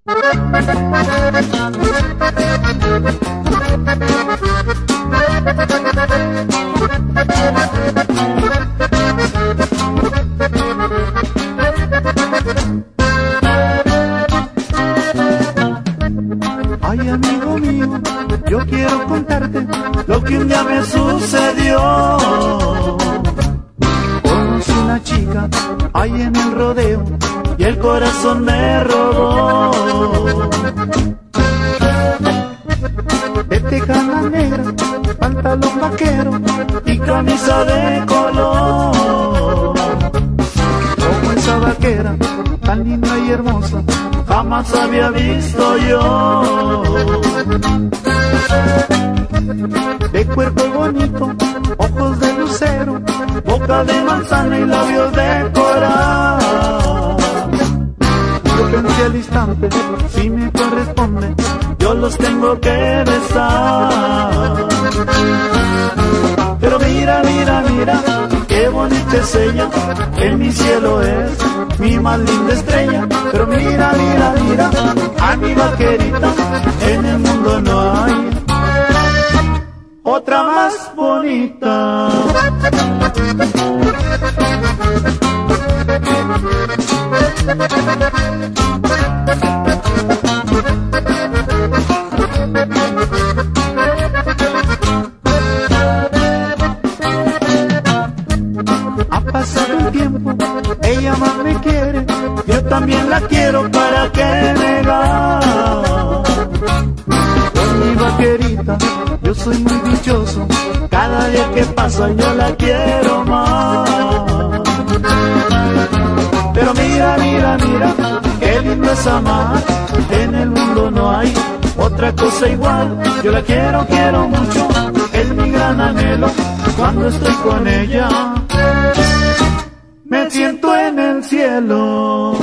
Ay, amigo mío, yo quiero contarte lo que un día me sucedió. Conocí una chica ahí en el rodeo y el corazón me robó. De tejana negra, pantalón vaquero y camisa de color. Como esa vaquera, tan linda y hermosa, jamás había visto yo. De cuerpo bonito, ojos de lucero, boca de manzana y labios de coral. Yo pensé al instante, si me corresponde, yo los tengo que besar. Pero mira, mira, mira, qué bonita es ella, en mi cielo es mi más linda estrella. Pero mira, mira, mira, a mi vaquerita, en el mundo no hay otra más bonita. Ha pasado el tiempo, ella más me quiere, yo también la quiero, ¿para qué negar? Con mi vaquerita yo soy muy dichoso, cada día que pasa yo la quiero más. Pero mira, mira, mira, qué lindo es amar, en el mundo no hay otra cosa igual. Yo la quiero, quiero mucho, es mi gran anhelo, cuando estoy con ella me siento en el cielo.